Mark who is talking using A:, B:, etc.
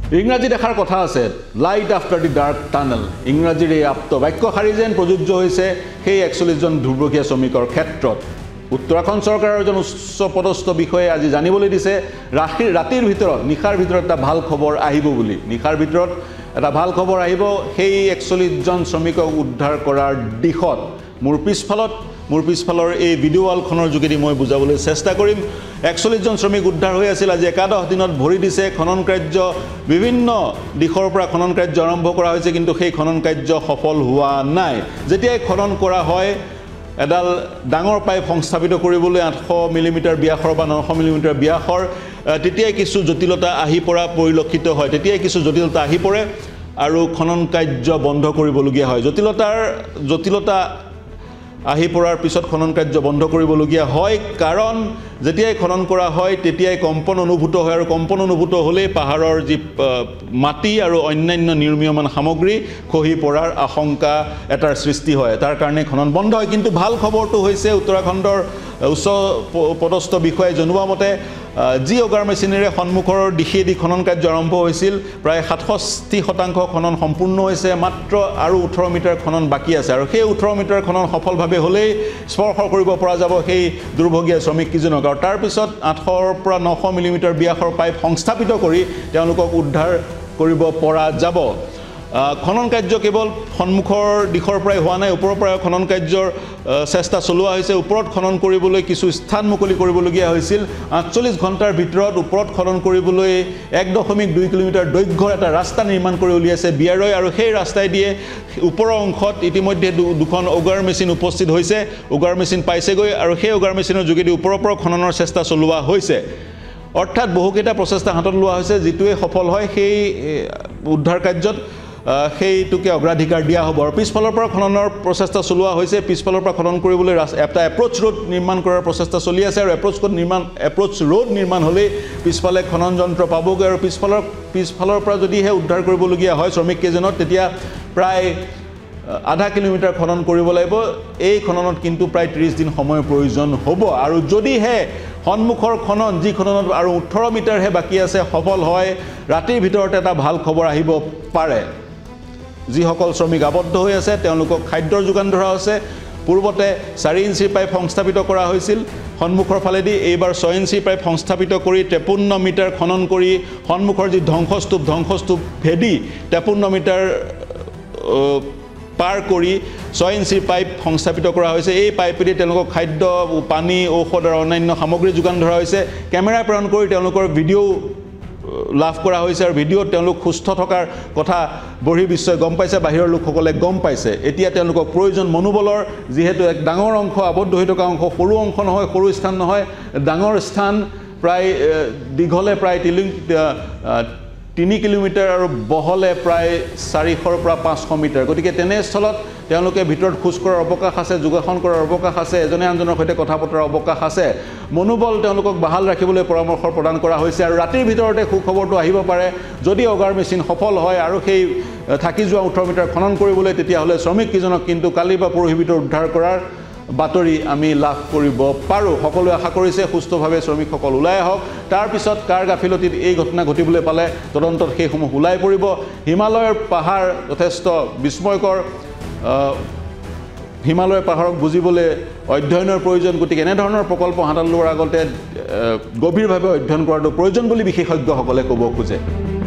A: ইংৰাজীত এষাৰ কথা আছে light after the dark tunnel ইংৰাজীৰ এই আপ্ত বাক্যশাৰী যেন প্ৰযোজ্য হৈছে সেই 41 জন দুৰ্ভগীয়া শ্ৰমিকৰ ক্ষেত্ৰত উত্তৰাখণ্ড চৰকাৰৰ এজন উচ্চ পদস্থ বিষয়ে আজি জানিবলৈ দিছে ৰাতিৰ ভিতৰত নিশাৰ ভিতৰত এটা ভাল খবৰ আহিব বুলি নিশাৰ ভিতৰত এটা ভাল খবৰ আহিব সেই 41 জন শ্ৰমিকক উদ্ধাৰ কৰাৰ দিশত মোৰ পিছফালৰ এই ভিডিঅ' ৱালখনৰ যোগেদি মই বুজাবলৈ চেষ্টা কৰিম 41 জন শ্ৰমিক উদ্ধাৰ হৈ আছিল আজি একাদশ দিনত ভৰি দিছে খনন কাৰ্য বিভিন্ন দিশৰ পৰা খনন কাৰ্য আৰম্ভ কৰা হৈছে কিন্তু সেই খনন কাৰ্য সফল হোৱা নাই যেতিয়াই খনন কৰা হয় এডাল ডাঙৰ পাইপ সংস্থাপিত কৰিবলৈ 800 মিলিমিটাৰ ব্যাসৰ বা 900 মিলিমিটাৰ ব্যাসৰ তেতিয়াই কিছু জটিলতা আহি পৰা পৰিলক্ষিত হয় তেতিয়াই কিছু জটিলতা আহি পৰে আৰু খনন কাৰ্য বন্ধ কৰিবলগীয়া হয় জটিলতা আহি পৰাৰ পিছত খনন কাৰ্য বন্ধ কৰিবলগীয়া হয় কাৰণ যেতিয়াই খনন কৰা হয় তেতিয়াই কম্পন অনুভূত হয় আৰু কম্পন অনুভূত হ'লে পাহাৰৰ যি মাটি আৰু অন্যান্য নিৰ্মীয়মান সামগ্ৰী খহি পৰাৰ আশংকা এটাৰ সৃষ্টি হয় তাৰ কাৰণে খনন বন্ধ হয় কিন্তু ভাল খবৰটো হৈছে উত্তৰাখণ্ডৰ উচ্চ পদস্থ বিষয়াই জনোৱা মতে যি অগাৰ মেচিনেৰে সন্মুখৰ দিশেদি খনন কাৰ্য আৰম্ভ হৈছিল প্ৰায় 67% খনন সম্পূৰ্ণ হৈছে মাত্ৰ আৰু 18 মিটাৰ খনন বাকি আছে আৰু সেই 18 মিটাৰ খনন সফলভাৱে হ'লেই স্পৰ্শ কৰিব পৰা যাব সেই দুৰ্ভগীয়া শ্ৰমিক কিজনক আৰু তাৰ পিছত 800 পৰা 900 মিলিমিটাৰ ব্যাসৰ পাইপ সংস্থাপিত কৰি তেওঁলোকক উদ্ধাৰ কৰিব পৰা যাব খনন কাৰ্য কেৱল সন্মুখৰ দিশৰ পৰাই হোৱা নাই ওপৰৰ পৰা খনন কাৰ্যৰ চেষ্টা চলোৱা হৈছে ওপৰত খনন কৰিবলৈ কিছু স্থান মুকলি কৰিবলগীয়া হৈছিল 48 ঘণ্টাৰ ভিতৰত ওপৰত খনন কৰিবলৈ 1.2 কিলোমিটাৰ দৈৰ্ঘ্যৰ এটা ৰাস্তা নিৰ্মাণ কৰি উলিয়াইছে বিআৰঅই আৰু সেই ৰাস্তাই দিয়ে ওপৰৰ অংশত ইতিমধ্যে দুখন অগাৰ মেচিন উপস্থিত হৈছে অগাৰ মেচিন পাইছেগৈ আৰু সেই অগাৰ মেচিনৰ যোগেদি ওপৰৰ পৰা খননৰ চেষ্টা চলোৱা হৈছে অৰ্থাৎ বহুকেইটা প্ৰচেষ্টা হাতত লোৱা হৈছে যিটোৱে সফল হয় সেই উদ্ধাৰ কাৰ্যত সেইটোকে অগ্ৰাধিকাৰ দিয়া হ'ব আৰু পিছফালৰ পৰা খননৰ প্ৰচেষ্টা চলোৱা হৈছে পিছফালৰ পৰা খনন কৰিবলৈ এটা এপ্ৰ'চ ৰোড নিৰ্মাণ কৰাৰ প্ৰচেষ্টা চলি আছে আৰু এপ্ৰ'চ ৰোড নিৰ্মাণ হ'লে পিছফালে খনন যন্ত্ৰ পাবগৈ আৰু পিছফালৰ পৰা যদিহে উদ্ধাৰ কৰিবলগীয়া হয় শ্ৰমিক কেইজনক তেতিয়া প্ৰায় আধা কিলোমিটাৰ খনন কৰিব লাগিব এই খননত কিন্তু প্ৰায় 30 দিন সময়ৰ প্ৰয়োজন হ'ব আৰু যদিহে সন্মুখৰ খনন যি খননত আৰু 18 মিটাৰহে বাকি আছে সফল হয় ৰাতিৰ ভিতৰত এটা ভাল খবৰ আহিব পাৰে যিসকল শ্ৰমিক আবদ্ধ হৈ আছে তেওঁলোকক খাদ্যৰ যোগান ধৰা হৈছে পূৰ্বতে 4 ইঞ্চি পাইপ সংস্থাপিত কৰা হৈছিল সন্মুখৰ ফালেদি এইবাৰ 6 ইঞ্চি পাইপ সংস্থাপিত কৰি 53 মিটাৰ খনন কৰি সন্মুখৰ যি ধ্বংসস্তূপ ভেদি 53 মিটাৰ পাৰ কৰি 6 ইঞ্চি পাইপ সংস্থাপিত কৰা হৈছে এই পাইপেদি তেওঁলোকক খাদ্য পানী ঔষধ আৰু অন্যান্য সামগ্ৰী যোগান ধৰা হৈছে কেমেৰা প্ৰেৰণ কৰি তেওঁলোকৰ ভিডিঅ' লাভ কৰা হৈছে আৰু ভিডিঅ'ত তেওঁলোক সুস্থ থকাৰ কথা বহি বিশ্বই গম পাইছে বাহিৰৰ লোকসকলে গম পাইছে এতিয়া তেওঁলোকক প্ৰয়োজন মনোবলৰ যিহেতু এক ডাঙৰ অংশ আবদ্ধ হৈ থকা অংশ সৰু অংশ নহয় সৰু স্থান নহয় ডাঙৰ স্থান প্ৰায় দীঘলে প্ৰায় 3 কিলোমিটাৰ আৰু বহলে প্ৰায় 400 পৰা 500 মিটাৰ গতিকে তেনে স্থলত তেওঁলোকে ভিতৰত খোজ কৰাৰ অৱকাশ আছে যোগাসন কৰাৰ অৱকাশ আছে এজনে আনজনৰ সৈতে কথা পতাৰ অৱকাশ আছে মনোবল তেওঁলোকক বাহাল ৰাখিবলৈ পৰামৰ্শ প্ৰদান কৰা হৈছে আৰু ৰাতিৰ ভিতৰতে সুখবৰটো আহিব পাৰে যদি অগাৰ মেচিন সফল হয় আৰু সেই থাকি যোৱা 18 মিটাৰ খনন কৰিবলৈ তেতিয়াহ'লে শ্ৰমিক কিজনক কিন্তু কালি বা পৰহি ভিতৰত উদ্ধাৰ কৰাৰ বাতৰি আমি লাভ কৰিব পাৰো সকলোৱে আশা কৰিছে সুস্থভাৱে শ্ৰমিকসকল ওলাই আহক তাৰ পিছত কাৰ গাফিলতিত এই ঘটনা ঘটিবলৈ পালে তদন্তত সেইসমূহ ওলাই পৰিব হিমালয়ৰ পাহাৰ যথেষ্ট বিস্ময়কৰ হিমালয়ৰ পাহাৰক বুজিবলৈ অধ্যয়নৰ প্ৰয়োজন গতিকে এনেধৰণৰ প্ৰকল্প হাতত লোৱাৰ আগতে গভীৰভাৱে অধ্যয়ন কৰাটো প্ৰয়োজন বুলি বিশেষজ্ঞসকলে ক'ব খোজে